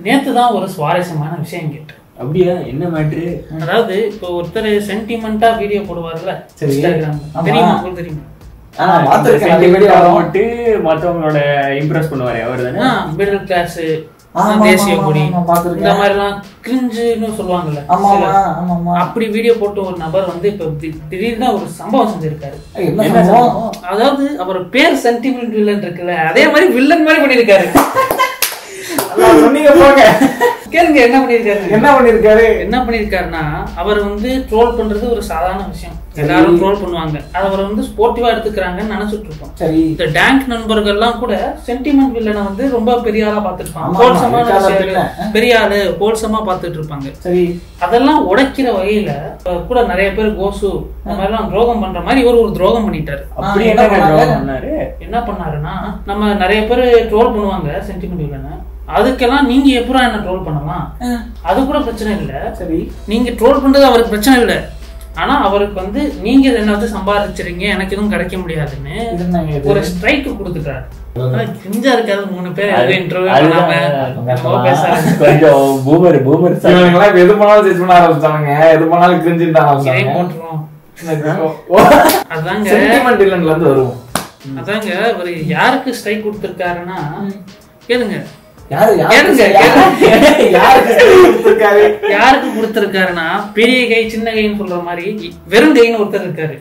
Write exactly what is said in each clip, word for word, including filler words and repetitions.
நேத்து தான் ஒரு சுவாரஸ்யமான விஷயம் கேட்டேன். அப்படியா? என்ன மேட்ரு? அதாவது இப்போ ஒருத்தர் சென்டிமெண்டா வீடியோ போடுவார்ல இன்ஸ்டாகிராம்ல, தெரியுமா உங்களுக்கு? தெரியுமா? மத்தவங்களோட இம்ப்ரெஸ் பண்ணுவாரு அவர் தானே. மிடில் கிளாஸ், தேசிய கொடி, இந்த மாதிரி எல்லாம் கிரிஞ்சுன்னு சொல்லுவாங்கல்ல, அப்படி வீடியோ போட்டு ஒரு நபர் வந்து இப்ப திடீர்னு ஒரு சம்பவம் செஞ்சிருக்காரு. அதாவது அவர் பேர் சென்டிமெண்ட் வில்லன் இருக்குல்ல, அதே மாதிரி வில்லன் மாதிரி பண்ணிருக்காரு. கேளுங்க என்ன பண்ணிருக்காரு. என்ன பண்ணிருக்காரு என்ன பண்ணிருக்காருன்னா அவர் வந்து ட்ரோல் பண்றது ஒரு சாதாரண விஷயம், எல்லாரும் ட்ரோல் பண்ணுவாங்க. அதை அவர் வந்து ஸ்போர்ட்டிவா எடுத்துக்கிறாங்கன்னு நினைச்சிட்டு இருக்கோம். இந்த டேங்க் நண்பர்கள் எல்லாம் கூட சென்டிமெண்ட் வில்லனை வந்து ரொம்ப பெரிய ஆளா பாத்துருப்பாங்க, ஹோல்சமான பெரிய ஆளு ஹோல்சமா பாத்துட்டு இருப்பாங்க. அதெல்லாம் உடைக்கிற வகையில கூட நிறைய பேர் கோசு இந்த மாதிரி எல்லாம் துரோகம் பண்ற மாதிரி இவர் ஒரு துரோகம் பண்ணிட்டாரு. என்ன பண்ணாருன்னா, நம்ம நிறைய பேர் ட்ரோல் பண்ணுவாங்க சென்டிமெண்ட் வில்லனை, அதுக்கெல்லாம் நீங்க எப்பரா என்ன ட்ரோல் பண்ணலாம், அது கூட பிரச்சனை இல்ல. சரி, நீங்க ட்ரோல் பண்றது அவருக்கு பிரச்சனை இல்ல, ஆனா அவருக்கு வந்து நீங்க என்ன வந்து சம்பாதிச்சிருங்க, எனக்கு எதுவும் கிடைக்க முடியாதுன்னு ஒரு ஸ்ட்ரைக் கொடுத்துட்டாரு. கிரிஞ்சா இருக்காது. மூணு பேர் இன்டர்வியூ பண்ணாம பேசுறாங்க. கொஞ்சம் பூமர் பூமர் எது பண்ணாலும் ஜட்ஜ் பண்ண ஆரம்பிச்சாங்க, எது பண்ணாலும் கிரிஞ்சுட்டாங்க போட்டுருவோம். அதாங்க சென்டிமெண்ட் வில்லன்ல இருந்து வருவோம். அதாங்க அவர் யாருக்கு ஸ்ட்ரைக் கொடுத்திருக்காருன்னா, கேளுங்க யாருக்கு கொடுத்திருக்காருன்னா, பெரிய கை சின்ன கைன்னு சொல்ற மாதிரி வெறும் கைன்னு ஒருத்தர் இருக்காரு.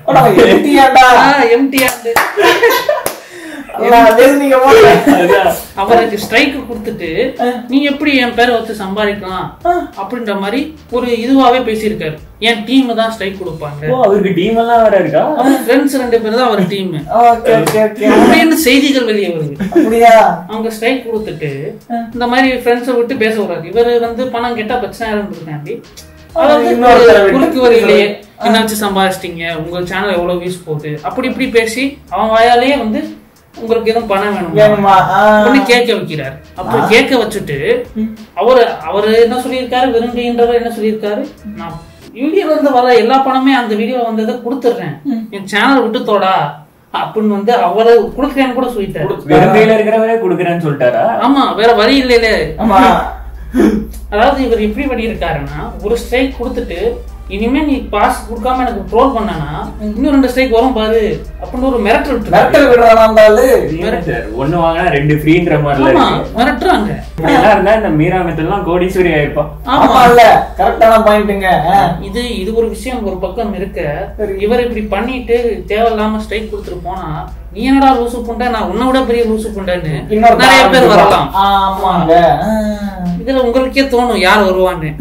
அவருக்கு ஸ்ட்ரைக் கொடுத்துட்டு நீ எப்படி என் பேரை வச்சு சம்பாதிக்கலாம் அப்படின்ற மாதிரி ஒரு இதுவாவே பேசியிருக்காரு. என் டீம் தான் ஸ்ட்ரைக் கொடுப்பாங்க, அவருக்கு டீம் எல்லாம் வேற இருக்கா, ஃப்ரெண்ட்ஸ் ரெண்டு பேர் தான் அவர் டீம் அப்படின்னு செய்திகள் வெளியே வருது. அவங்க ஸ்ட்ரைக் கொடுத்துட்டு இந்த மாதிரி ஃப்ரெண்ட்ஸை விட்டு பேச விடாது. இவரு வந்து பணம் கேட்டா பிரச்சனை இருந்திருக்காண்டி குறுக்கு வரையிலேயே என்ன வச்சு சம்பாதிச்சிட்டீங்க, உங்க சேனல் எவ்வளவு வியூஸ் போகுது அப்படி இப்படி பேசி அவன் வாயாலேயே வந்து உங்களுக்கு எதுவும் பணம் வேணுமா கேட்க வைக்கிறாரு. அப்படி கேட்க வச்சுட்டு அவரு அவரு என்ன சொல்லியிருக்காரு, விரும்பின்றவர் என்ன சொல்லியிருக்காரு, நான் வீடியோல இருந்து வர எல்லா பணமே அந்த வீடியோ வந்ததை கொடுத்துடுறேன், என் சேனல் விட்டு தோடா அப்படின்னு வந்து அவரை கொடுக்குறேன்னு கூட சொல்லிட்டாரு. கொடுக்குறேன்னு சொல்லிட்டாரா? ஆமா, வேற வழி இல்லையில. அதாவது இவர் எப்படி பண்ணியிருக்காருன்னா, ஒரு ஸ்ட்ரைக் கொடுத்துட்டு இனிமே நீ பாஸ் கொடுக்காம எனக்கு ட்ரோல் பண்ணனா இன்னும் ரெண்டு ஸ்ட்ரைக் வரும் பாரு அப்படின்னு ஒரு மிரட்டல் விட்டு மிரட்டல் விடுறாங்க. ஒண்ணு வாங்கினா ரெண்டு ஃப்ரீன்ற மாதிரி மிரட்டுறாங்க. இதெல்லாம் இருந்தா இந்த மீராமத்தெல்லாம் கோடீஸ்வரி ஆயிருப்பா. ஆமா இல்ல, கரெக்டான பாயிண்ட்ங்க. இது இது ஒரு விஷயம் ஒரு பக்கம் இருக்க, இவர் இப்படி பண்ணிட்டு தேவையில்லாம ஸ்ட்ரைக் கொடுத்துட்டு போனா நீ என்னடா லூசு புண்டா, நான் உன்னை விட பெரிய லூசு புண்டான்னு நிறைய பேர் வரலாம். ஆமாங்க, இதுல உங்களுக்கே தோணும் யார் வருவான்னு.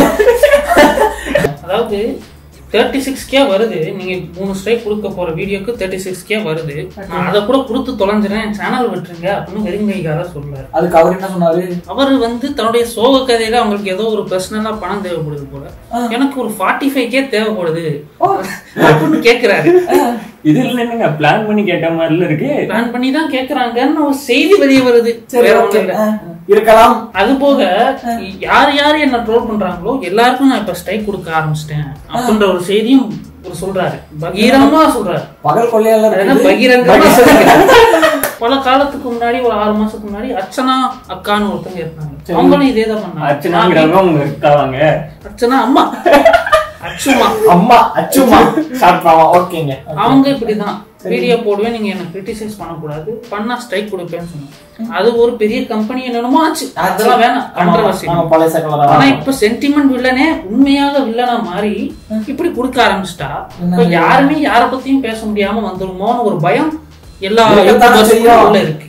அதாவது தேர்ட்டி சிக்ஸ் கே வருது, நீங்க மூணு ஸ்ட்ரைக் கொடுக்க போற வீடியோக்கு தேர்ட்டி சிக்ஸ் கே வருது, நான் அதை கூட கொடுத்து தொலைஞ்சிறேன், சேனல் விட்டுருங்க அப்படின்னு வெறுங்கைக்காக சொல்றாரு. அதுக்கு அவர் என்ன சொன்னாரு, அவர் வந்து தன்னுடைய சோக கதையில அவங்களுக்கு ஏதோ ஒரு பர்சனலா பணம் தேவைப்படுது போல, எனக்கு ஒரு ஃபார்ட்டி ஃபைவ் கே தேவைப்படுது அப்படின்னு கேக்குறாரு. இது இல்லைங்க, பிளான் பண்ணி கேட்ட மாதிரி இருக்கு, பிளான் பண்ணி தான் கேக்குறாங்கன்னு ஒரு செய்தி வெளியே வருது. வேற ஒண்ணு இல்ல, இருக்கலாம். அது போக யார் யாரு என்ன ட்ரோல் பண்றாங்களோ எல்லாருக்கும் நான் இப்ப ஸ்ட்ரைக் கொடுக்க ஆரம்பிச்சிட்டேன் அப்படின்ற ஒரு செய்தியும் ஒரு சொல்றாரு. பகீரமா சொல்றாரு, பகல் கொள்ளையாளர் பகீரங்கமா சொல்றாரு. பல காலத்துக்கு முன்னாடி ஒரு ஆறு மாசத்துக்கு முன்னாடி அர்ச்சனா அக்கான்னு ஒருத்தவங்க இருந்தாங்க, அவங்களும் இதே தான் பண்ணாங்க. அர்ச்சனா அம்மா அச்சுமா அம்மா அச்சுமா ஓகேங்க, அவங்க இப்படிதான் வீடியோ போடுவேன், நீங்க என்ன கிரிட்டிசைஸ் பண்ணக்கூடாது, பண்ணா ஸ்ட்ரைக் கொடுப்பேன்னு சொன்னாங்க. அது ஒரு பெரிய கம்பெனி என்னமோ ஆச்சு, அதெல்லாம் வேணாம் கான்ட்ரோவர்சி. ஆனா இப்ப சென்டிமெண்ட் வில்லனே உண்மையாக வில்லனா மாறி இப்படி கொடுக்க ஆரம்பிச்சிட்டா இப்ப யாருமே யார பத்தியும் பேச முடியாம வந்துருமோன்னு ஒரு பயம் எல்லா இருக்கு.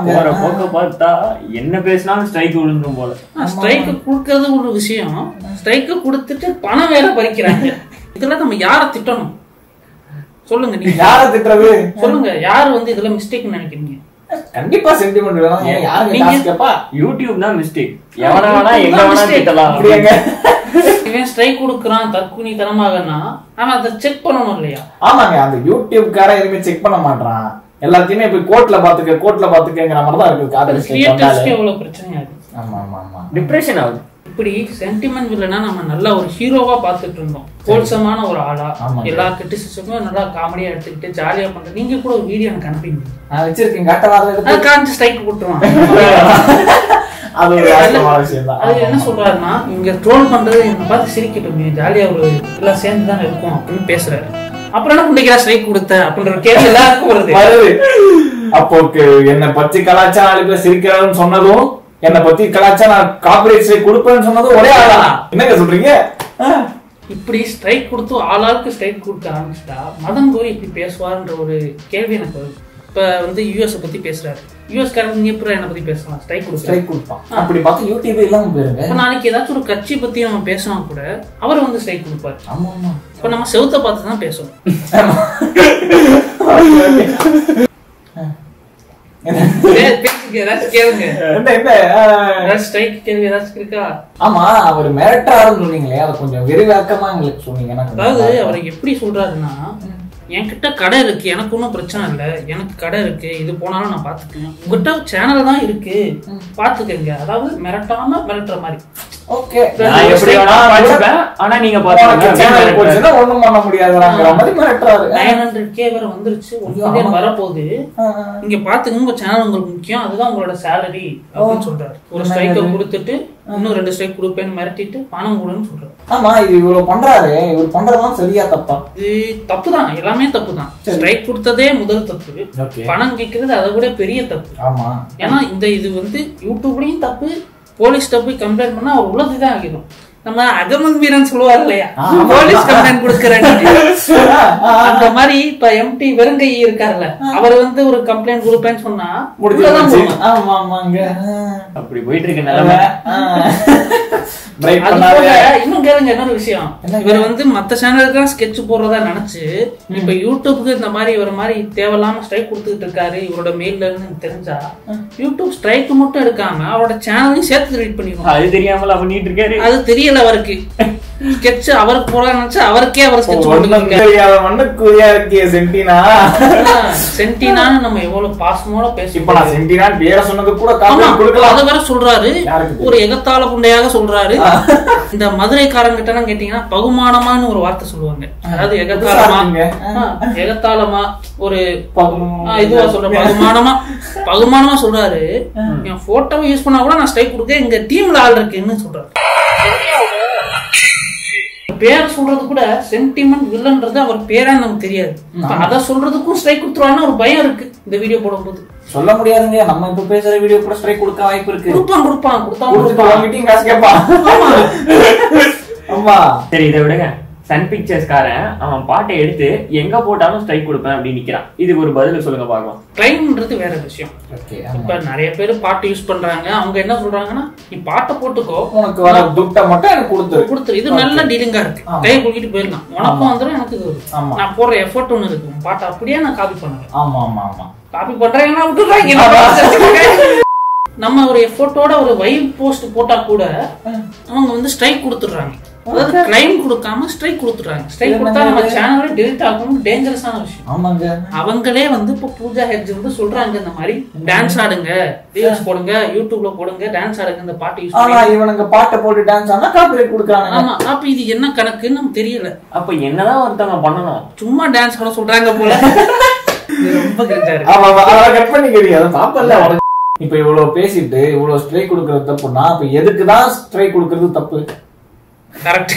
என்ன பேசினாலும் ஸ்ட்ரைக் விழுந்துரும் போல. ஸ்ட்ரைக் கொடுக்கறது ஒரு விஷயம், ஸ்ட்ரைக் கொடுத்துட்டு பணம் வேற பறிக்கிறாங்க. இதுல நம்ம யார திட்டணும் சொல்லுங்க, நீங்க யார திட்டறது சொல்லுங்க, யாரு வந்து இதுல மிஸ்டேக் நினைக்கிறீங்க? கண்டிப்பா சென்டிமெண்ட் வேணும். யாரு காசு கேப்பா, யூடியூப் தான் மிஸ்டேக், எவனா வேணா எங்க வேணா திட்டலாம். இவன் ஸ்ட்ரைக் கொடுக்கறான் தற்குனி தரமாகனா அவன் அதை செக் பண்ணணும் இல்லையா? ஆமாங்க, அந்த யூடியூப் கார எதுவுமே செக் பண்ண மாட்டான், எல்லாத்தையுமே போய் கோர்ட்ல பாத்துக்க கோர்ட்ல பாத்துக்கங்கிற மாதிரி தான் இருக்கு. எவ்வளவு பிரச்சனை ஆகுது. ஆமா ஆமா ஆமா, டிப்ரெஷன் ஆகுது. இப்படி சென்டிமெண்ட் வில்லனா நம்ம நல்ல ஒரு ஹீரோவா பாத்துட்டு இருந்தோம், கோல்சமான ஒரு ஆளா, எல்லா கிரிட்டிசிசமும் நல்லா காமெடியா எடுத்துக்கிட்டு ஜாலியா பண்ற. நீங்க கூட ஒரு வீடியோ எனக்கு அனுப்பிங்க, நான் வச்சிருக்கேன், காட்ட வாரது காஞ்சி ஸ்ட்ரைக் போட்டுருவான். அது ஒரு வாஸ்தவமான விஷயம் தான். அது என்ன சொல்றாருன்னா, இங்க ட்ரோல் பண்றது என்ன பார்த்து சிரிக்கட்டும், ஜாலியா ஒரு எல்லாம் சேர்ந்து தான் இருக்கும் அப்படின்னு பேசுறாரு. அப்புறம் என்ன பிள்ளைங்களா ஸ்ட்ரைக் கொடுத்த அப்படின்ற கேள்வி எல்லாருக்கும் வருது வருது அப்போ என்னை பத்தி கலாச்சா நாலு பேர் சிரிக்கிறாருன்னு சொன்னதும், என்னை பத்தி கலாச்சா நான் கார்பரேட் ஸ்ட்ரைக் கொடுப்பேன்னு சொன்னதும் ஒரே ஆளா? என்னங்க சொல்றீங்க? இப்படி ஸ்ட்ரைக் கொடுத்து ஆளாளுக்கு ஸ்ட்ரைக் கொடுக்க ஆரம்பிச்சுட்டா மதம் கோரி இப்படி பேசுவார்ன்ற ஒரு கேள்வி எனக்கு வருது. இப்ப வந்து யூஎஸ் பத்தி பேசுறாரு, யூஎஸ் காரங்க எப்படி என்ன பத்தி பேசலாம்? ஸ்ட்ரைக் கொடுத்து ஸ்ட்ரைக் கொடுப்பான். அப்படி பார்த்தா யூடியூப் இல்லாம போயிருங்க. இப்ப நாளைக்கு ஏதாச்சும் ஒரு கட்சி பத்தி நம்ம பேசினா கூட அவர் வந்து ஸ்ட்ரைக் கொடுப்பாரு. ஆமா ஆமா. இப்ப நம்ம செவுத்த பார்த்து தான் பேசணும். ஆமா, அவர் மிரட்டாருன்னு சொன்னீங்களே, அதை கொஞ்சம் விரிவாக்கமா எங்களுக்கு சொன்னீங்க. அதாவது அவர் எப்படி சொல்றாருன்னா, என்கிட்ட கடை இருக்கு, எனக்கு ஒன்றும் பிரச்சனை இல்லை, எனக்கு கடை இருக்கு, இது போனாலும் நான் பாத்துக்கேன், உங்ககிட்ட சேனல் தான் இருக்கு பாத்துக்கங்க. அதாவது மிரட்டாம மிரட்டுற மாதிரி. ஓகே, ஆனா நீங்க ஒண்ணும் பண்ண முடியாதுங்கிற மாதிரி மிரட்டுறாரு. நைன் ஹண்ட்ரட் கே வரை வந்துருச்சு, வரப்போகுது, இங்க பாத்துங்க, உங்க சேனல் உங்களுக்கு முக்கியம், அதுதான் உங்களோட சேலரி அப்படின்னு சொல்றாரு. ஒரு ஸ்ட்ரைக்கை கொடுத்துட்டு இன்னும் ரெண்டு ஸ்ட்ரைக் கொடுப்பேன்னு மிரட்டிட்டு பணம் கொடுன்னு சொல்றாரு. ஆமா, இது இவ்வளவு பண்றாரு, இவர் பண்றதுதான் சரியா தப்பா? இது தப்பு தான், எல்லாமே தப்பு தான். ஸ்ட்ரைக் கொடுத்ததே முதல் தப்பு, பணம் கேட்கறது அதை விட பெரிய தப்பு. ஆமா, ஏன்னா இந்த இது வந்து யூடியூப்லயும் தப்பு, போலீஸ் தப்பு கம்ப்ளைண்ட் பண்ணா அவர் உள்ளதுதான் ஆகிடும். நம்ம அகமன் வீரன் சொல்லுவார் இல்லையா, போலீஸ் கம்ப்ளைண்ட் கொடுக்கறேன் அந்த மாதிரி. இப்ப எம்டி வெறுங்கை இருக்காருல்ல, அவர் வந்து ஒரு கம்ப்ளைண்ட் கொடுப்பேன்னு சொன்னா அப்படி போயிட்டு இருக்கு நிலைமை. இன்னும் கேளுங்க, இன்னொரு விஷயம், இவர் வந்து மத்த சேனலுக்கு தான் ஸ்கெட்ச் போடுறதா நினைச்சு இப்ப யூடியூப்க்கு இந்த மாதிரி இவர் மாதிரி தேவையில்லாம ஸ்ட்ரைக் கொடுத்துட்டு இருக்காரு இவரோட மெயில்ல இருந்து தெரிஞ்சா, யூடியூப் ஸ்ட்ரைக் மட்டும் எடுக்காம அவரோட சேனலையும் சேர்த்து ரீட் பண்ணிடுவோம். அது தெரியாமல பண்ணிட்டு இருக்காரு, அது தெரியல அவருக்கு. ஸ்கெட்ச் அவருக்கு போட நினைச்சு அவருக்கே அவர் ஸ்கெட்ச் போட்டுருக்காங்க. சென்டினான்னு நம்ம எவ்வளவு பாசமோட பேசுறோம். சென்டினான் பேரை சொன்னது கூட அது வர சொல்றாரு, ஒரு எகத்தாள புண்டையாக சொல்றாரு. இந்த மதுரைக்காரங்கிட்ட கேட்டீங்கன்னா பகுமானமான்னு ஒரு வார்த்தை சொல்லுவாங்க. அதாவது எகத்தாளமா எகத்தாளமா ஒரு இதுவா சொல்ற பகுமானமா பகுமானமா சொல்றாரு. என் போட்டோவை யூஸ் பண்ணா கூட நான் ஸ்ட்ரைக் கொடுக்க எங்க டீம்ல ஆள் இருக்குன்னு சொல்றாரு. பேர் சொல்றது கூட சென்டிமெண்ட் வில்லன்றது அவர் பேரா நமக்கு தெரியாது. அத சொல்றதுக்கும் ஸ்ட்ரைக் கொடுத்துருவான்னு ஒரு பயம் இருக்கு. இந்த வீடியோ போடும்போது சொல்ல முடியாதுங்க, நம்ம இப்ப பேசுற வீடியோ கூட ஸ்ட்ரைக் கொடுக்க வாய்ப்பு இருக்கு. கொடுப்பான் கொடுப்பான் கொடுத்தான் கொடுப்பான் காசு கேட்பான். ஆமா, சரி, இதை விடுங்க. சன் பிக்சர்ஸ் காரன் அவன் பாட்டை எடுத்து எங்க போட்டாலும் ஸ்ட்ரைக் கொடுப்பேன் அப்படின்னு நிக்கிறான். இதுக்கு ஒரு பதில் சொல்லுங்க பாக்கலாம். கிளைம்ன்றது வேற விஷயம். இப்ப நிறைய பேர் பாட்டு யூஸ் பண்றாங்க, அவங்க என்ன சொல்றாங்கன்னா, நீ பாட்டை போட்டுக்கோ, உனக்கு வர துட்டை மட்டும் எனக்கு கொடுத்துரு கொடுத்துரு இது நல்ல டீலிங்கா இருக்கு, கையை குளிக்கிட்டு போயிடலாம், உனக்கும் வந்துடும் எனக்கு இது வரும், நான் போடுற எஃபோர்ட் ஒண்ணு இருக்கு, பாட்டை அப்படியே நான் காப்பி பண்ணுவேன். ஆமா ஆமா ஆமா, காப்பி பண்றேன்னா விட்டுறாங்க. நம்ம ஒரு எஃபோர்ட்டோட ஒரு வைப் போஸ்ட் போட்டா கூட அவங்க வந்து ஸ்ட்ரைக் கொடுத்துடுறாங்க. அதாவது கிளைம் கொடுக்காம ஸ்ட்ரைக் கொடுத்துறாங்க. ஸ்ட்ரைக் கொடுத்தா நம்ம சேனலே டெலிட் ஆகும், டேஞ்சரஸான விஷயம். ஆமாங்க, அவங்களே வந்து இப்போ பூஜா ஹெட்ஜ் வந்து சொல்றாங்க, இந்த மாதிரி டான்ஸ் ஆடுங்க, ரீல்ஸ் போடுங்க, யூடியூப்ல போடுங்க, டான்ஸ் ஆடுங்க, இந்த பாட்டு யூஸ் பண்ணி இவனுங்க பாட்டை போட்டு டான்ஸ் ஆனா காப்பிரைட் கொடுக்கறாங்க. ஆமா, அப்ப இது என்ன கணக்குன்னு நமக்கு தெரியல. அப்ப என்னதான் ஒருத்தவங்க பண்ணணும், சும்மா டான்ஸ் ஆட சொல்றாங்க போல. ரொம்ப கரெக்டாரு. ஆமா, அத கட் பண்ணிக்கிறீங்க, அத பாப்பல்ல. இப்ப இவ்வளவு பேசிட்டு இவ்வளவு ஸ்ட்ரைக் கொடுக்கறது தப்புனா, அப்ப எதுக்குதான் ஸ்ட்ரைக் கொடுக்கறது தப்பு? கரெக்ட்.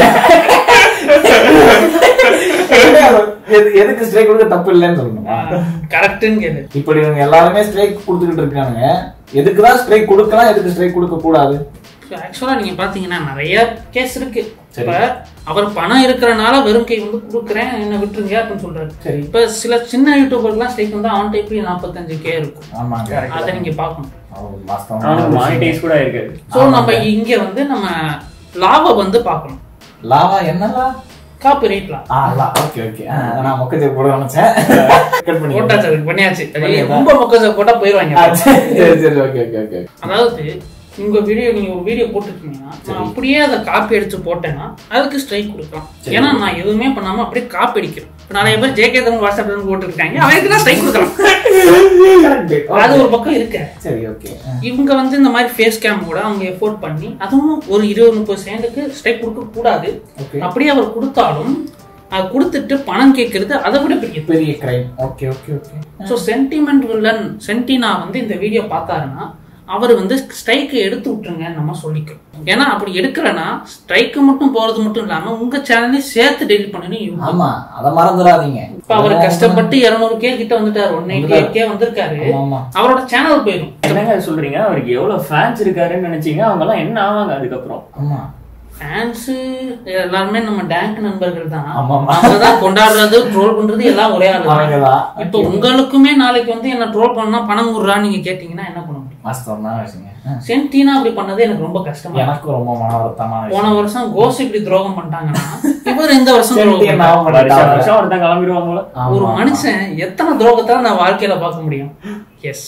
எதுக்கு ஸ்ட்ரைக் கொடுக்க தப்பு இல்லைன்னு சொல்லணும். கரெக்ட்னு இப்படி இவங்க எல்லாருமே ஸ்ட்ரைக் கொடுத்துக்கிட்டு இருக்காங்க, எதுக்குதான் ஸ்ட்ரைக் கொடுக்கலாம், எதுக்கு ஸ்ட்ரைக் கொடுக்க கூடாது? ஆக்சுவலா நீங்க பாத்தீங்கன்னா நிறைய கேஸ் இருக்கு. இப்ப அவர் பணம் இருக்கிறனால வெறும் கை வந்து கொடுக்குறேன் என்ன விட்டுருங்க அப்படின்னு சொல்றாரு. இப்ப சில சின்ன யூடியூபர் எல்லாம் ஸ்ட்ரைக் வந்து ஆன் டைப்ல நாற்பத்தஞ்சு கே இருக்கும், அதை நீங்க பாக்கணும். கூட இருக்கு. சோ நம்ம இங்க வந்து நம்ம லாவ வந்து பாக்கணும். லாவா என்னலா? Copyright law. ஆ லா, ஓகே ஓகே. நான் மொக்கஜ போட நினைச்சேன், கட் பண்ணி போட்டாச்சு, அது பண்ணியாச்சு. ரொம்ப மொக்கஜ போட்டா போயிடுவாங்க. சரி சரி, ஓகே ஓகே ஓகே. அதாவது உங்க வீடியோ நீங்க ஒரு வீடியோ போட்டுருக்கீங்கன்னா, நான் அப்படியே அதை காப்பி அடிச்சு போட்டேன்னா அதுக்கு ஸ்ட்ரைக் கொடுக்கலாம். ஏன்னா நான் எதுவுமே பண்ணாம அப்படியே காப்பி அடிக்கிறேன். நிறைய பேர் ஜேகே தமிழ் வாட்ஸ்அப்ல போட்டுருக்காங்க, அவங்களுக்கு தான் ஸ்ட்ரைக் கொடுக்கலாம். அது ஒரு பக்கம் இருக்கு. சரி, ஓகே. இவங்க வந்து இந்த மாதிரி ஃபேஸ் கேம் கூட அவங்க எஃபோர்ட் பண்ணி, அதுவும் ஒரு இருபது முப்பது செகண்டுக்கு ஸ்ட்ரைக் கொடுக்க கூடாது. அப்படியே அவர் கொடுத்தாலும் அது கொடுத்துட்டு பணம் கேட்கறது அதை விட பெரிய பெரிய crime. Okay okay okay. So sentiment villain சென்டினா வந்து இந்த வீடியோ பார்த்தாருன்னா அவர் வந்து ஸ்ட்ரைக்கு எடுத்து விட்டுருங்க நம்ம சொல்லிக்கிறோம். ஏன்னா அப்படி எடுக்கலன்னா ஸ்ட்ரைக்கு மட்டும் போறது மட்டும் இல்லாம உங்க சேனலையும் சேர்த்து டெலிட் பண்ணணும். ஆமா, அதை மறந்துடாதீங்க. இப்ப அவர் கஷ்டப்பட்டு இருநூறு கே கிட்ட வந்துட்டாரு, ஒன் எயிட்டி எயிட் கே வந்திருக்காரு, அவரோட சேனல் போயிடும். என்னங்க சொல்றீங்க? அவருக்கு எவ்வளவு ஃபேன்ஸ் இருக்காருன்னு நினைச்சீங்க, அவங்க எல்லாம் என்ன ஆவாங்க அதுக்கப்புறம்? ஆமா, ஃபேன்ஸ் எல்லாருமே நம்ம டேங்க் நண்பர்கள் தான். அவங்கதான் கொண்டாடுறது, ட்ரோல் பண்றது எல்லாம் ஒரே ஆளு. இப்ப உங்களுக்குமே நாளைக்கு வந்து என்ன ட்ரோல் பண்ணா பணம் குடுறான்னு நீங்க கேட்டீங்கன்னா என்ன பண்ண முடியும்? சென்டினா அப்படி பண்ணது எனக்கு ரொம்ப கஷ்டமா, எனக்கு ரொம்ப மன வருத்தமா. போன வருஷம் கோஸ் இப்படி துரோகம் பண்ணிட்டாங்கன்னா இவர் இந்த வருஷம் ஒருத்தன் கிளம்பிடுவாங்களோ. ஒரு மனுஷன் எத்தனை துரோகத்தால நான் வாழ்க்கையில பார்க்க முடியும்? எஸ்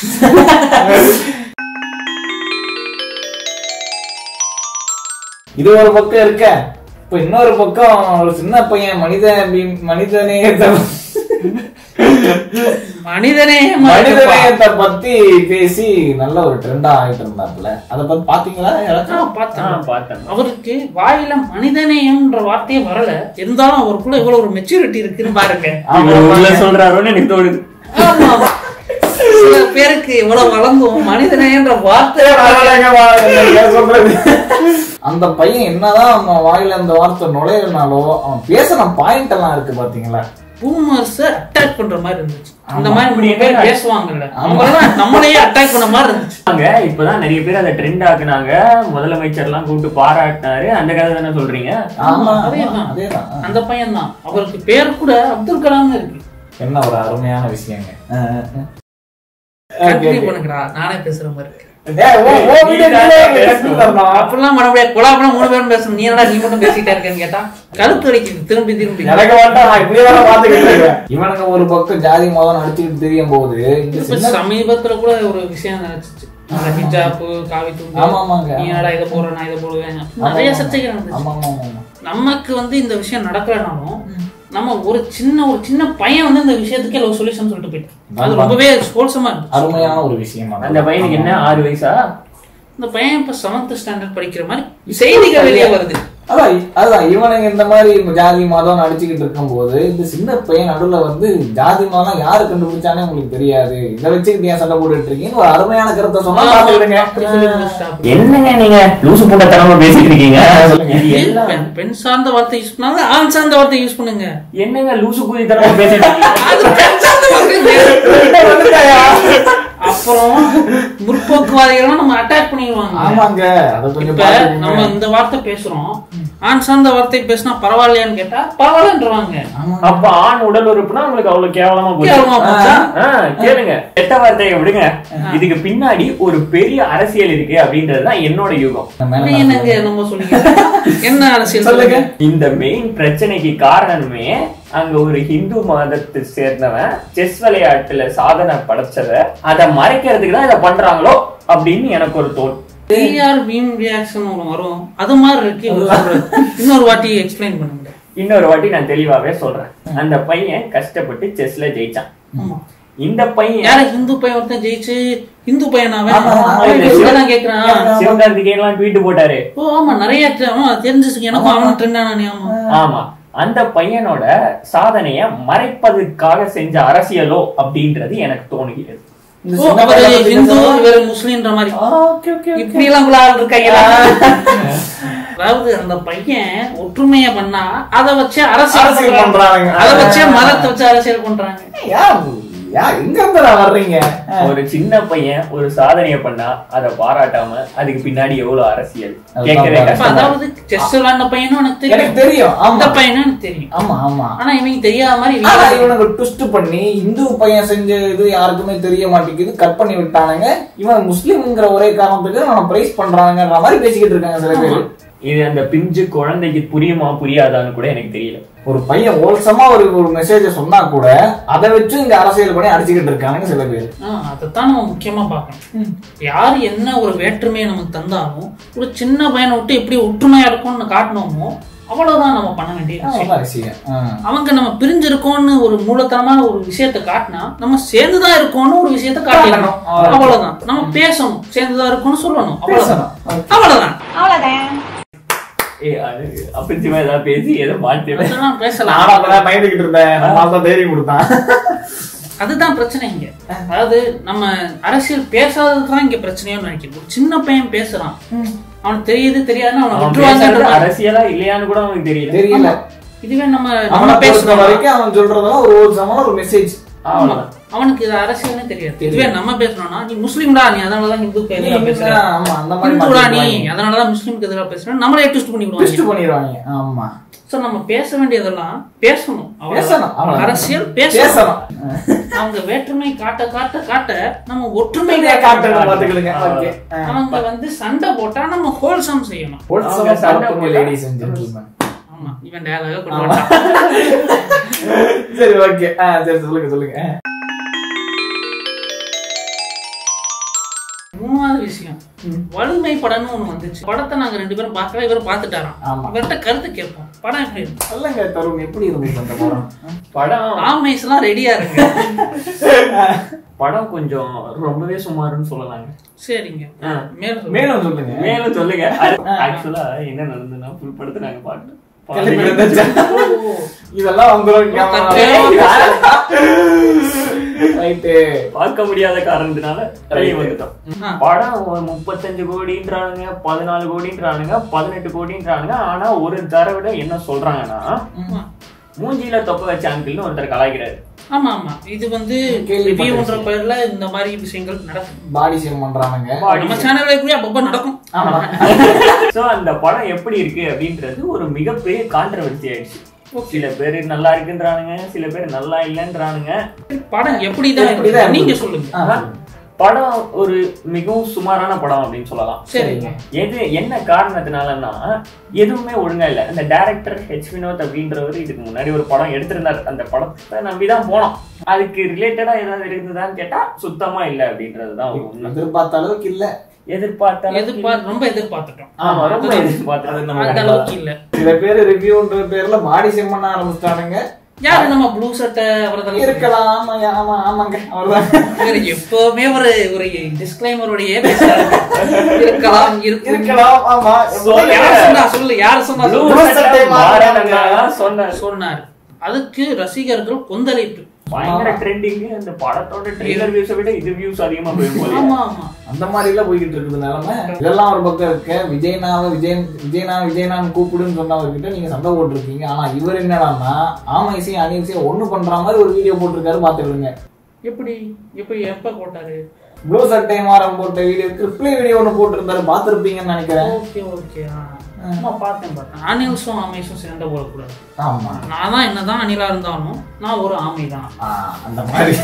இது ஒரு பக்கம் இருக்க, இப்ப இன்னொரு பக்கம் ஒரு சின்ன பையன் மனித மனிதனே மனிதனே மனிதநேயத்தை பத்தி பேசி நல்ல ஒரு ட்ரெண்டா ஆயிட்டு இருந்தாப்புல. அத பத்தி பாத்தீங்களா? பார்த்தேன். அவருக்கு வாயில மனிதநேயம்ன்ற வார்த்தையே வரல, இருந்தாலும் அவருக்குள்ள இவ்வளவு ஒரு மெச்சூரிட்டி இருக்குன்னு பாருங்க. சொல்றாருன்னு எனக்கு தோணுது. சில பேருக்கு இவ்வளவு வழங்கும் மனிதநேயம்ன்ற வார்த்தை சொல்றது. அந்த பையன் என்னதான் அவன் வாயில அந்த வார்த்தை நுழையினாலோ அவன் பேசின பாயிண்ட் எல்லாம் இருக்கு பாத்தீங்களா, பூமர்ஸ் அட்டாக் பண்ற மாதிரி இருந்துச்சு. அந்த மாதிரி பேர் பேசுவாங்கல்ல, அவங்க நம்மளையே அட்டாக் பண்ண மாதிரி இருந்துச்சு. இப்பதான் நிறைய பேர் அதை ட்ரெண்ட் ஆக்குனாங்க, முதலமைச்சர் எல்லாம் கூப்பிட்டு பாராட்டினாரு. அந்த கதை தானே சொல்றீங்க? அந்த பையன் தான், அவருக்கு பேர் கூட அப்துல் கலாம் இருக்கு. என்ன ஒரு அருமையான விஷயங்க. நானே பேசுற மாதிரி அப்படிலாம் மூணு பேரும் பேசணும். நீ என்னடா நீ மட்டும் பேசிட்டே இருக்கேன்னு கேட்டா கழுத்து அடிக்குது திரும்பி திரும்பி. இவனுங்க ஒரு பக்கம் ஜாதி மதம் அடிச்சுக்கிட்டு தெரியும் போது சமீபத்துல கூட ஒரு விஷயம் நினைச்சிச்சு, ஹிஜாப் காவி தூண்டு, நீ என்னடா இதை போடுற நான் இதை போடுவேன், நிறைய சர்ச்சைகள் நடந்துச்சு. நமக்கு வந்து இந்த விஷயம் நடக்கலனாலும் நம்ம ஒரு சின்ன ஒரு சின்ன பையன் வந்து இந்த விஷயத்துக்கு ஒரு சொல்யூஷன் சொல்லிட்டு போயிட்டு, அது ரொம்பவே ஸ்போர்ட்ஸமா இருக்கு, அருமையான ஒரு விஷயமா. அந்த பையனுக்கு என்ன ஆறு வயசா? இந்த பையன் இப்ப செவன்த் ஸ்டாண்டர்ட் படிக்கிற மாதிரி செய்திகள் வெளியே வருது. அதான் அதான் இவனுங்க இந்த மாதிரி ஜாதி மதம் அடிச்சுக்கிட்டு இருக்கும் போது இந்த சின்ன பையன் நடுவுல வந்து ஜாதி மதம் யாரு கண்டுபிடிச்சானே உங்களுக்கு தெரியாது, இதை வச்சுக்கிட்டு ஏன் சண்டை போட்டுட்டு இருக்கீங்கன்னு ஒரு அருமையான கருத்தை சொன்னா பாத்துக்கிடுங்க. என்னங்க நீங்க லூசு போட்ட தரமா பேசிட்டு இருக்கீங்க? பெண் சார்ந்த வார்த்தை யூஸ் பண்ணாங்க, ஆண் சார்ந்த வார்த்தை யூஸ் பண்ணுங்க. என்னங்க லூசு கூதி தரமா பேசிட்டு அப்புறம் முற்போக்குவாதிகள் நம்ம அட்டாக் பண்ணிடுவாங்க. ஆமாங்க, நம்ம இந்த வார்த்தை பேசுறோம், ஆண் சார்ந்த வார்த்தை பேசினா பரவாயில்லையான்னு கேட்டா பரவாயில்லன்றாங்க. அப்ப ஆண் உடல் உறுப்புனா உங்களுக்கு அவ்வளவு கேவலமா போச்சா? கேளுங்க, கெட்ட வார்த்தையை விடுங்க, இதுக்கு பின்னாடி ஒரு பெரிய அரசியல் இருக்கு அப்படின்றதுதான் என்னோட யூகம். என்னங்க நம்ம சொல்லிக்க என்ன அரசியல் சொல்லுங்க. இந்த மெயின் பிரச்சனைக்கு காரணமே அங்க ஒரு ஹிந்து மதத்தை சேர்ந்தவன் செஸ் விளையாட்டுல சாதனை படைச்சத அதை மறைக்கிறதுக்கு தான் இதை பண்றாங்களோ அப்படின்னு எனக்கு ஒரு தோல். வரும் அது மாதிரி இருக்கு. இன்னொரு வாட்டி எக்ஸ்பிளைன் பண்ணுங்க. இன்னொரு வாட்டி நான் தெளிவாவே சொல்றேன். அந்த பையன் கஷ்டப்பட்டு செஸ்ல ஜெயிச்சான். இந்த பையன் யார ஹிந்து பையன் ஒருத்தன் ஜெயிச்சு ஹிந்து பையனாவே கேக்குறான். சிவகார்த்திகேயன் ட்வீட் போட்டாரு. ஓ ஆமா, நிறைய தெரிஞ்சிருக்கு எனக்கும். அவன் ட்ரெண்ட். ஆமா, அந்த பையனோட சாதனைய மறைப்பதற்காக செஞ்ச அரசியலோ அப்படின்றது எனக்கு தோணுகிறது. அதாவது அந்த பையன் ஒற்றுமையா பண்ணா அதை வச்சு அரசியல் பண்றாங்க, அதை வச்சே மதத்தை வச்சு அரசியல் பண்றாங்க. வர்றீங்க ஒரு சின்ன பையன் ஒரு சாதனைய பண்ணா அதை பாராட்டாம அதுக்கு பின்னாடி எவ்வளவு அரசியல் கேட்கவே. அதாவது செஸ் விளையாண்ட பையனும் எனக்கு தெரியும், அந்த பையனும் எனக்கு தெரியும். ஆமா ஆமா, ஆனா இவங்க தெரியாத மாதிரி இவனுக்கு ட்விஸ்ட் பண்ணி இந்து பையன் செஞ்ச இது யாருக்குமே தெரிய மாட்டேங்குது, கட் பண்ணி விட்டானுங்க. இவன் முஸ்லீம்ங்கிற ஒரே காரணத்துக்கு நம்ம பிரைஸ் பண்றாங்கன்ற மாதிரி பேசிக்கிட்டு இருக்காங்க சில பேர். இது அந்த பிஞ்சு குழந்தைக்கு புரியுமா புரியாதான்னு கூட எனக்கு தெரியல. ஒரு பையன் ஓல்சமா ஒரு ஒரு மெசேஜ சொன்னா கூட அதை வச்சு இங்க அரசியல் பண்ணி அடிச்சுக்கிட்டு இருக்காங்க சில பேர். அதைத்தான் நம்ம முக்கியமா பார்க்கணும். யாரு என்ன ஒரு வேற்றுமையை நமக்கு தந்தாலும் ஒரு சின்ன பையனை விட்டு எப்படி ஒற்றுமையா இருக்கும்னு காட்டணுமோ அவ்வளவுதான் நம்ம பண்ண வேண்டிய விஷயம். அவங்க நம்ம பிரிஞ்சிருக்கோம்னு ஒரு மூலத்தனமான ஒரு விஷயத்த காட்டினா நம்ம சேர்ந்துதான் இருக்கோம்னு ஒரு விஷயத்த காட்டணும். அவ்வளவுதான். நம்ம பேசணும், சேர்ந்துதான் இருக்கோம்னு சொல்லணும். அவ்வளவுதான் அவ்வளவுதான் அவ்வளவுதான். அப்படி ஏதாவது பேசி ஏதோ மாற்றி பேசலாம். பயந்துகிட்டு இருந்தேன், தைரியம் கொடுத்தான். அதுதான் பிரச்சனை இங்க. அதாவது நம்ம அரசியல் பேசாததுதான் இங்க பிரச்சனையோன்னு நினைக்கிறேன். ஒரு சின்ன பையன் பேசுறான், அவனுக்கு தெரியுது தெரியாதுன்னு அவனை விட்டுருவாங்க. அரசியலா இல்லையான்னு கூட அவனுக்கு தெரியல தெரியல இதுவே நம்ம நம்ம பேசுற வரைக்கும் அவன் சொல்றதெல்லாம் ஒரு ஒரு சமமான ஒரு மெசேஜ். அவனுக்கு இது அரசியல்னே தெரியாது. இதுவே நம்ம பேசணும்னா நீ முஸ்லீம்டா, நீ அதனாலதான் ஹிந்துக்கு எதிராக பேசுற, ஹிந்துடா நீ அதனாலதான் முஸ்லீமுக்கு எதிராக பேசுற, நம்மளே ட்விஸ்ட் பண்ணிடுவாங்க. ஆமா. சோ நம்ம பேச வேண்டியதெல்லாம் பேசணும், அரசியல் பேசணும். அவங்க வேற்றுமை காட்ட காட்ட காட்ட நம்ம ஒற்றுமை காட்டணும். அவங்க வந்து சண்டை போட்டா நம்ம ஹோல்சம் செய்யணும். ஆமா, இவன் டயலாக கொண்டு வந்தான். சரி, ஓகே. சரி, சொல்லுங்க சொல்லுங்க. மூணாவது விஷயம், வலிமை படம்னு ஒண்ணு வந்துச்சு. படத்தை நாங்க ரெண்டு பேரும் பார்க்கல, இவரும் பார்த்துட்டாராம். இவர்கிட்ட கருத்து கேட்போம், படம் எப்படி இருக்கு? சொல்லுங்க தருண், எப்படி இருந்துச்சு அந்த படம்? படம் ஆமைஸ் எல்லாம் ரெடியா இருக்கு. படம் கொஞ்சம் ரொம்பவே சுமாருன்னு சொல்லலாங்க. சரிங்க, மேலும் மேலும் சொல்லுங்க மேலும் சொல்லுங்க. ஆக்சுவலா என்ன நடந்ததுன்னா ஃபுல் படத்தை நாங்க பாட்டு இதெல்லாம் பார்க்க முடியாத காரணத்தினால வெளியே வந்துட்டோம். படம் ஒரு முப்பத்தஞ்சு கோடின்றானுங்க, பதினாலு கோடின்றானுங்க, பதினெட்டு கோடின்றானுங்க. ஆனா ஒரு தடவை என்ன சொல்றாங்கன்னா, மூஞ்சியில தொப்ப வச்ச அங்கிள்னு ஒருத்தர் கலாய்க்கிறாரு. ஆமா ஆமா, இது வந்து ரிவ்யூன்ற பேர்ல இந்த மாதிரி விஷயங்கள் நடக்கும். பாடி ஷேம் பண்றாங்க, நம்ம சேனல்ல கூட அப்பப்ப நடக்கும். ஆமா. சோ அந்த படம் எப்படி இருக்கு அப்படின்றது ஒரு மிகப்பெரிய கான்ட்ரோவர்சி ஆயிடுச்சு. சில பேரு நல்லா இருக்குன்றானுங்க, சில பேர் நல்லா இல்லன்றானுங்க. படம் எப்படிதான் நீங்க சொல்லுங்க. படம் ஒரு மிகவும் சுமாரான படம் அப்படின்னு சொல்லலாம். சரிங்க. எது என்ன காரணத்தினாலன்னா, எதுவுமே ஒழுங்கா இல்ல. அந்த டைரக்டர் ஹெச் வினோத் அப்படின்றவர் இதுக்கு முன்னாடி ஒரு படம் எடுத்திருந்தார். அந்த படத்தை நம்பிதான் போனோம். அதுக்கு ரிலேட்டடா ஏதாவது இருந்ததான்னு கேட்டா சுத்தமா இல்ல அப்படின்றதுதான் ஒரு உண்மை. எதிர்பார்த்த அளவுக்கு இல்ல. எதிர்பார்த்த எதிர்பார்த்து ரொம்ப எதிர்பார்த்துட்டோம். ஆமா, ரொம்ப எதிர்பார்த்தோம். அந்த அளவுக்கு இல்ல. சில பேர் ரிவ்யூன்ற பேர்ல பாடி ஷேம் பண்ண ஆரம்பிச்சிட்டானுங்க. யாரு நம்ம ப்ளூ சட்டை அவர்தான் இருக்கலாம். ஆமா ஆமாங்க, அவர்தான். எப்பவுமே ஒரு ஒரு டிஸ்க்ளைமரோடயே பேசுறாரு. இருக்கலாம் இருக்கலாம். ஆமா, சொல்லு யாரு சொன்னா சொன்னாரு. அதுக்கு ரசிகர்கள் கொந்தளிப்பு, பயங்கர ட்ரெண்டிங். அந்த படத்தோட ட்ரெய்லர் வியூஸை விட இது வியூஸ் அதிகமா போயிருக்கும். ஆமா ஆமா, அந்த மாதிரி எல்லாம் போய்கிட்டு இருக்குது நிலைமை. இதெல்லாம் ஒரு பக்கம் இருக்க, விஜய்னாவை விஜய் விஜய்னா விஜய்னான்னு கூப்பிடுன்னு சொன்னவர்கிட்ட நீங்க சண்டை போட்டுருக்கீங்க. ஆனா இவர் என்னடான்னா ஆமைசையும் அனில்சையும் ஒண்ணு பண்ற மாதிரி ஒரு வீடியோ போட்டிருக்காரு, பாத்துக்கிடுங்க. எப்படி எப்படி எப்ப போட்டாரு? ப்ளூ சட்டை மாறம் போட்ட வீடியோக்கு ரிப்ளை வீடியோ ஒண்ணு போட்டிருந்தாரு, பாத்துருப்பீங்கன்னு நினைக்கிறேன். ஓகே ஓகே, பார்த்தேன் பார்த்தேன். அனில்ஸும் ஆமைஸும் சேர்ந்த போடக்கூடாது. ஆமா, நான் தான் என்னதான் அணிலா இருந்தாலும் நான் ஒரு ஆமை தான். அந்த மாதிரி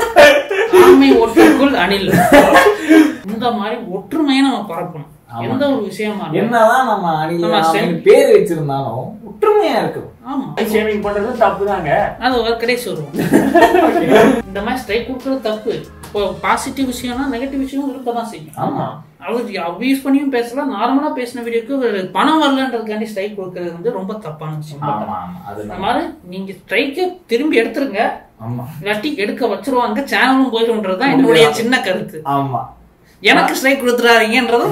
ஆமை ஒற்றுக்குள் அணில், இந்த மாதிரி ஒற்றுமையை நம்ம பரப்பணும். எந்த ஒரு விஷயமா என்னதான் நம்ம அணில் பேர் வச்சிருந்தாலும் ஒற்றுமையா இருக்கும். ஆமா, ஷேமிங் பண்றது தப்புதாங்க. அது ஒரு கடைசி வருவோம். இந்த மாதிரி ஸ்ட்ரைக் கொடுக்கறது தப்பு. இப்போ பாசிட்டிவ் விஷயம்னா நெகட்டிவ் விஷயம் இருக்கதான் செய்யும். ஆமா, அவருக்கு அப்யூஸ் பண்ணியும் பேசலாம். நார்மலா பேசின வீடியோக்கு பணம் வரலன்றதுக்காண்டி ஸ்ட்ரைக் கொடுக்கறது வந்து ரொம்ப தப்பான விஷயம். அந்த மாதிரி நீங்க ஸ்ட்ரைக்க திரும்பி எடுத்துருங்க, இல்லாட்டி எடுக்க வச்சிருவாங்க, சேனலும் போயிடும்ன்றதுதான் என்னுடைய சின்ன கருத்து. ஆமா, எனக்கு ஸ்ட்ரைக் கொடுத்துறாருங்கன்றதும்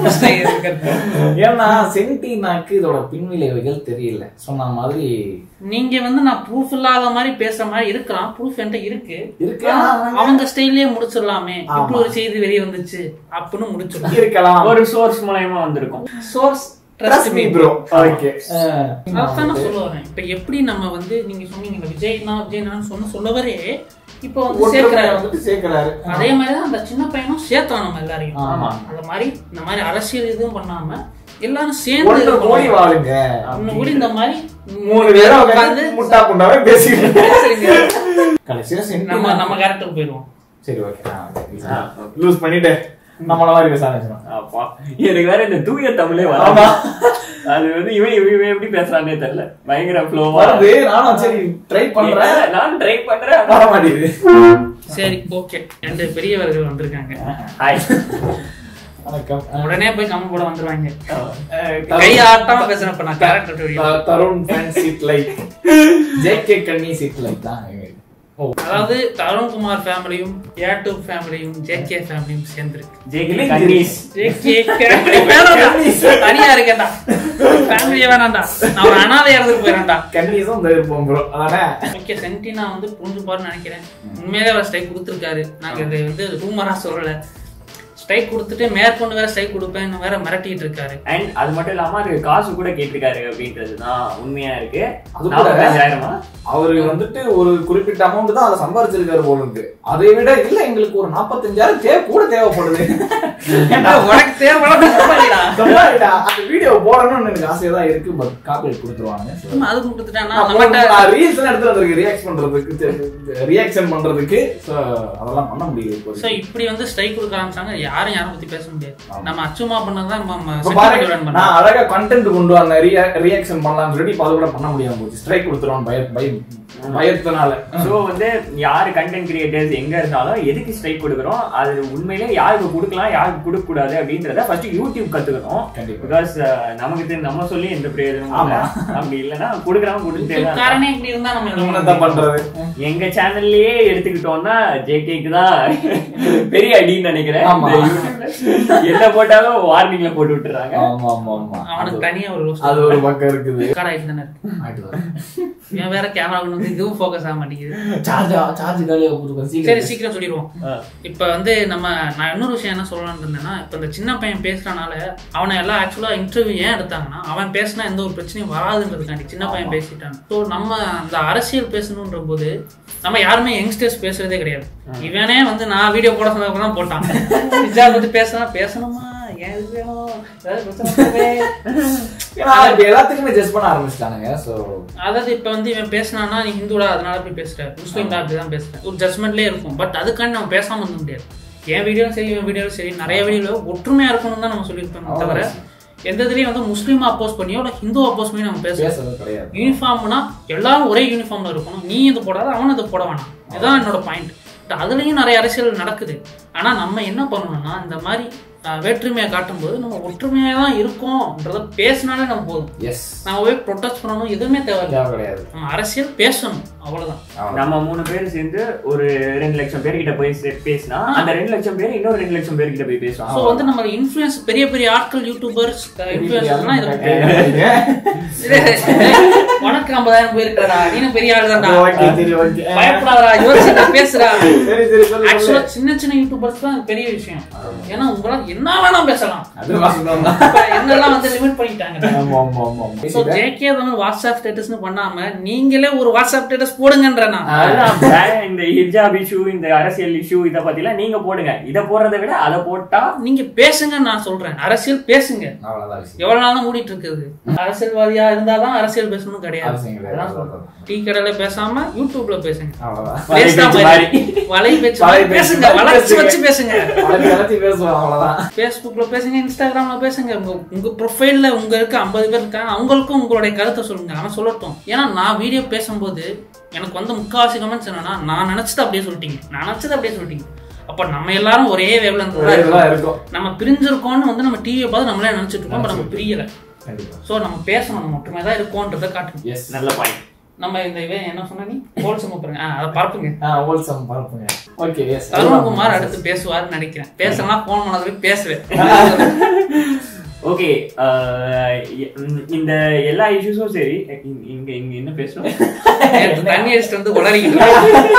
ஏன்னா சென்டினாக்கு இதோட பின்விளைவுகள் தெரியல. சொன்ன மாதிரி நீங்க வந்து நான் ப்ரூஃப் இல்லாத மாதிரி பேசுற மாதிரி இருக்கலாம். ப்ரூஃப் என்கிட்ட இருக்கு இருக்கு அவங்க ஸ்டைல்லயே முடிச்சிடலாமே, இப்படி ஒரு செய்தி வெளியே வந்துச்சு அப்படின்னு முடிச்சிடலாம். இருக்கலாம், ஒரு சோர்ஸ் மூலமா வந்திருக்கும். Source trust me bro. Okay, அதான் நான் சொல்ல வரேன். இப்ப எப்படி நம்ம வந்து நீங்க சொன்னீங்க விஜய்னா விஜய்னான்னு சொன்ன சொல்லவரே இப்போ வந்து சேர்க்கிறாரு. அதே மாதிரிதான் அந்த சின்ன பையனும் சேர்த்தான் நம்ம எல்லாரையும். அந்த மாதிரி இந்த மாதிரி அரசியல் எதுவும் பண்ணாம எல்லாரும் சேர்ந்து ஓடி வாழுங்க. கூட இந்த மாதிரி மூணு பேரும் உட்கார்ந்து முட்டா புண்டாவே பேசிக்கிறீங்க. கடைசியா நம்ம நம்ம கேரக்டருக்கு போயிடுவோம். சரி, ஓகே, லூஸ் பண்ணிட்டு நம்மள மாதிரி பேச ஆரம்பிச்சோம். அப்பா, எனக்கு வேற இந்த தூய தமிழே வராமா. அது வந்து இவன் இவன் எப்படி பேசுறானே தெரியல, பயங்கர ஃப்ளோவா வருது. நானும் சரி ட்ரை பண்றேன், நான் ட்ரை பண்றேன், வர மாட்டேங்குது. சரி, ஓகே. ரெண்டு பெரியவர்கள் வந்திருக்காங்க. ஹாய், வணக்கம். உடனே போய் கமெண்ட் போட வந்துருவாங்க. கை ஆட்டாம பேசுறப்ப நான் கேரக்டர் தருண் ஃபேன் சீட் லைக் ஜேகே கண்ணி சீட் லைக் தான். அதாவது தருண்குமார் ஃபேமிலியும் ஏடியூப் ஃபேமிலியும் ஜேகே ஃபேமிலியும் சேர்ந்துருக்கு. தனியா இருக்கேன்டா, ஃபேமிலியே வேணாண்டா, நான் அனாதையா இறந்துட்டு போயிடறேன்டா. ஓகே, சென்டினா வந்து புரிஞ்சு பாருன்னு நினைக்கிறேன். உண்மையிலே அவர் ஸ்ட்ரைக் கொடுத்துருக்காரு. நாங்க இதை வந்து ரூமரா சொல்லல. ஸ்ட்ரைக் கொடுத்துட்டு மேற்கொண்டு வேற ஸ்ட்ரைக் கொடுப்பேன்னு வேற மிரட்டிட்டு இருக்காரு. அண்ட் அது மட்டும் இல்லாம அது காசு கூட கேட்டிருக்காரு அப்படின்றதுதான் உண்மையா இருக்கு. அவரு வந்துட்டு ஒரு குறிப்பிட்ட அமௌண்ட் தான் அதை சம்பாதிச்சிருக்காரு போல இருக்கு. அதை விட இல்ல எங்களுக்கு ஒரு நாற்பத்தஞ்சாயிரம் தேவை கூட தேவைப்படுது. உனக்கு தேவைப்படா அந்த வீடியோ போடணும்னு எனக்கு ஆசையதான் இருக்கு. பட் காப்பிரைட் கொடுத்துருவாங்க. அது கொடுத்துட்டானா ரீல்ஸ் எடுத்து வந்திருக்கு ரியாக்ட் பண்றதுக்கு ரியாக்ஷன் பண்றதுக்கு. அதெல்லாம் பண்ண முடியாது. சோ இப்படி வந்து ஸ்ட்ரைக் கொடுக்க ஆரம்பிச்சாங்க. யாரும் யாரும் பத்தி பேச முடியாது. நம்ம அச்சுமா பண்ணதான் நான் அழகா கண்டென்ட் கொண்டு வந்த ரியாக்ஷன் பண்ணலாம்னு சொல்லி அது கூட பண்ண முடியாம போச்சு. ஸ்ட்ரைக் கொடுத்துருவான் பய பயம் பயத்தினால. சோ வந்து யாரு கண்டென்ட் கிரியேட்டர்ஸ் எங்க இருந்தாலும் எதுக்கு ஸ்ட்ரைக் கொடுக்குறோம், அது உண்மையிலே யாருக்கு கொடுக்கலாம் யாருக்கு கொடுக்க கூடாது அப்படின்றத ஃபர்ஸ்ட் யூடியூப் கத்துக்கணும். பிகாஸ் நமக்கு நம்ம சொல்லி எந்த பிரயோஜனம் அப்படி இல்லைன்னா கொடுக்குறாங்க கொடுத்துட்டே பண்றது. எங்க சேனல்லயே எடுத்துக்கிட்டோம்னா ஜேகேக்கு தான் பெரிய அடின்னு நினைக்கிறேன். என்ன போட்டாலும் வார்னிங்ல போட்டு விட்டுறாங்க. அவனுக்கு தனியா ஒரு அது ஒரு பக்கம் இருக்குது. வேற கேமரா இதுவும் ஃபோக்கஸ் ஆக மாட்டேங்குது. சரி சீக்கிரம் சொல்லிடுவோம். இப்ப வந்து நம்ம நான் இன்னொரு விஷயம் என்ன சொல்லலாம்னு இருந்தேன்னா, இப்ப இந்த சின்ன பையன் பேசுறனால அவனை எல்லாம் ஆக்சுவலா இன்டர்வியூ ஏன் எடுத்தாங்கன்னா, அவன் பேசினா எந்த ஒரு பிரச்சனையும் வராதுன்றதுக்காண்டி சின்ன பையன் பேசிட்டான். ஸோ நம்ம அந்த அரசியல் பேசணுன்ற போது நம்ம யாருமே யங்ஸ்டர்ஸ் பேசுறதே கிடையாது. இவனே வந்து நான் வீடியோ போட சொன்னதான் போட்டான். ஹிஜாப் பத்தி பேசணும் பேசணுமா எல்லாத்துக்குமே ஜட்ஜ் பண்ண ஆரம்பிச்சிட்டானுங்க. சோ அதாவது இப்ப வந்து இவன் பேசினானா நீ ஹிந்துடா அதனால போய் பேசுற, முஸ்லீம் தான் அப்படிதான் பேசுறேன் ஒரு ஜட்மெண்ட்லயே இருக்கும். பட் அதுக்காண்டி நம்ம பேசாம இருக்க முடியாது. என் வீடியோவும் சரி இவன் வீடியோவும் சரி நிறைய வீடியோல ஒற்றுமையா இருக்கணும் தான் நம்ம சொல்லியிருப்போம். தவிர எந்த இதுலயும் வந்து முஸ்லீம் அப்போஸ் பண்ணியோ இல்ல ஹிந்து அப்போஸ் பண்ணி நம்ம பேசுறது கிடையாது. யூனிஃபார்ம்னா எல்லாரும் ஒரே யூனிஃபார்ம்ல இருக்கணும். நீ இது போடாத அவன் இது போட வேணாம். இதுதான் என்னோட பாயிண்ட். அதுலயும் நிறைய அரசியல் நடக்குது. ஆனா நம்ம என்ன பண்ணணும்னா இந்த மாதிரி வேற்றுமையை காட்டும் போது நம்ம ஒற்றுமையா தான் இருக்கோம்ன்றத பேசினாலே நம்ம போதும். நம்ம போய் ப்ரொடெஸ்ட் பண்ணணும் எதுவுமே தேவை கிடையாது. நம்ம அரசியல் பேசணும் அவ்வளவுதான். நம்ம மூணு பேர் சேர்ந்து ஒரு ரெண்டு லட்சம் பேர்கிட்ட போய் பேசினா அந்த ரெண்டு லட்சம் பேர் இன்னொரு ரெண்டு லட்சம் பேர்கிட்ட போய் பேசுவோம். ஸோ வந்து நம்ம இன்ஃபுளுன்ஸ் பெரிய பெரிய ஆட்கள் யூடியூபர்ஸ் இன்ஃபுளுன்சர்ஸ்லாம் இதை உனக்கு ஐம்பதாயிரம் போயிருக்கா நீனும் பெரிய ஆள் தான்டா பயப்படாதா யோசிச்சு பேசுறா. ஆக்சுவலா சின்ன சின்ன யூடியூபர்ஸ் தான் பெரிய விஷயம். ஏன்னா உங்களால என்ன வேணா பேசலாம். என்னெல்லாம் வந்து லிமிட் பண்ணிட்டாங்க. சோ ஜேகே வந்து வாட்ஸ்அப் ஸ்டேட்டஸ்னு பண்ணாம நீங்களே ஒரு வாட்ஸ்அப் ஸ்டேட்டஸ் போடுங்கன்றேன். இந்த ஹிஜாப் இஷ்யூ இந்த அரசியல் இஷ்யூ இத பத்தில நீங்க போடுங்க. இத போடுறதை விட அதை போட்டா நீங்க பேசுங்க. நான் சொல்றேன் அரசியல் பேசுங்க. எவ்வளவு நாள் தான் மூடிட்டு இருக்குது. அரசியல்வாதியா இருந்தாதான் அரசியல் பேசணும் கிடையாது. டீ கடையில பேசாம யூடியூப்ல பேசுங்க. வலை பேசுங்க வளர்ச்சி வச்சு பேசுங்க. பேஸ்புக்ல பேசுங்க, இன்ஸ்டாகிராம்ல பேசுங்க. உங்க ப்ரொஃபைல்ல உங்க இருக்க ஐம்பது பேர் இருக்காங்க, அவங்களுக்கும் உங்களுடைய கருத்தை சொல்லுங்க. அவன் சொல்லட்டும். ஏன்னா நான் வீடியோ பேசும்போது எனக்கு வந்து முக்காவாசி கமெண்ட்ஸ் என்னன்னா நான் நினைச்சது அப்படியே சொல்லிட்டீங்க நான் நினைச்சது அப்படியே சொல்லிட்டீங்க. அப்ப நம்ம எல்லாரும் ஒரே வேவ்ல இருக்கோம். நம்ம பிரிஞ்சிருக்கோம்னு வந்து நம்ம டிவியை பார்த்து நம்மளே நினைச்சிட்டு இருக்கோம். நம்ம பிரியல. சோ நம்ம பேசணும். நம்ம மட்டுமே தான் இருக்கோன்றதை காட்டுங்க. நல்ல பாயிண்ட். நம்ம இந்த இவன் என்ன சொன்னா நீ ஹோல்சம் பாருங்க. அதை பரப்புங்க. ஹோல்சம் பரப்புங்க. Okay yes. தருண்குமார் அடுத்து பேசுவார்னு நினைக்கிறேன். பேசலாம் போன் பண்ணதுல பேசுவேன். ஓகே, இந்த எல்லா இஷ்யூஸும் சரி. இங்க இங்க என்ன பேசுறோம்? தண்ணி அடிச்சுட்டு வந்து உளறிக்கிட்டு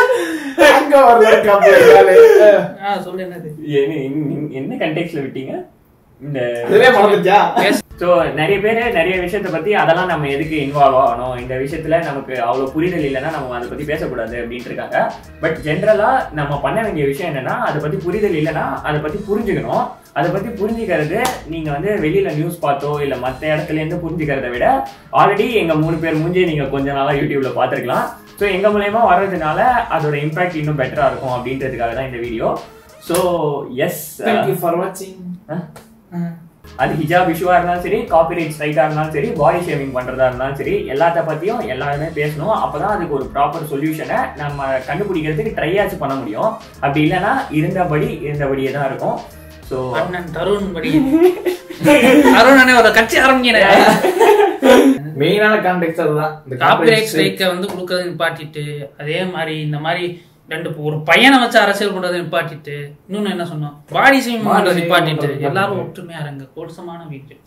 சொல்லு என்னது என்ன கண்டெக்ஸ்ட்ல விட்டீங்க? இந்த சோ நிறைய பேர் நிறைய விஷயத்த பத்தி அதெல்லாம் நம்ம எதுக்கு இன்வால்வ் ஆகணும், இந்த விஷயத்துல நமக்கு அவ்வளவு புரிதல் இல்லைன்னா நம்ம அதை பத்தி பேசக்கூடாது அப்படின்ட்டு இருக்காங்க. பட் ஜென்ரலா நம்ம பண்ண வேண்டிய விஷயம் என்னன்னா, அதை பத்தி புரிதல் இல்லைன்னா அதை பத்தி புரிஞ்சுக்கணும். அதை பத்தி புரிஞ்சுக்கிறது நீங்க வந்து வெளியில நியூஸ் பார்த்தோ இல்ல மற்ற இடத்துல இருந்து புரிஞ்சுக்கிறத விட ஆல்ரெடி எங்க மூணு பேர் மூஞ்சி நீங்க கொஞ்ச நாளா யூடியூப்ல பாத்துருக்கலாம். ஸோ எங்க மூலயமா வர்றதுனால அதோட இம்பாக்ட் இன்னும் பெட்டரா இருக்கும் அப்படின்றதுக்காக தான் இந்த video. So yes, thank you for வாட்சிங். அது ஹிஜாப் இஷ்யூவா இருந்தாலும் சரி, காப்பிரைட் ஸ்ட்ரைக்கா இருந்தாலும் சரி, பாடி ஷேவிங் பண்றதா இருந்தாலும் சரி, எல்லாத்த பத்தியும் எல்லாருமே பேசணும். அப்பதான் அதுக்கு ஒரு ப்ராப்பர் சொல்யூஷனை நம்ம கண்டுபிடிக்கிறதுக்கு ட்ரை ஆச்சு பண்ண முடியும். அப்படி இல்லைன்னா இருந்தபடி இருந்தபடியே தான் இருக்கும். சோ அண்ணன் தருண் படி தருண் அண்ணே ஒரு கட்சி ஆரம்பிக்கிறேன். மெயினான கான்டெக்ட் அதுதான். இந்த காப்பிரைட் ஸ்ட்ரைக்கை வந்து கொடுக்கறது நிப்பாட்டிட்டு, அதே மாதிரி இந்த மாதிரி ரெண்டு ஒரு பையனை வச்சு அரசியல் பண்றதை நிப்பாட்டிட்டு, இன்னொன்னு என்ன சொன்னோம், பாடி ஷேமிங் பண்றதை நிப்பாட்டிட்டு எல்லாரும் ஒற்றுமையா இருங்க. கோட்சமான வீட்டு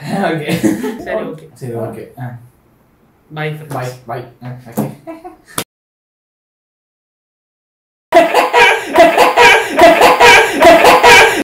சரி ஓகே சரி ஓகே பை பை பை.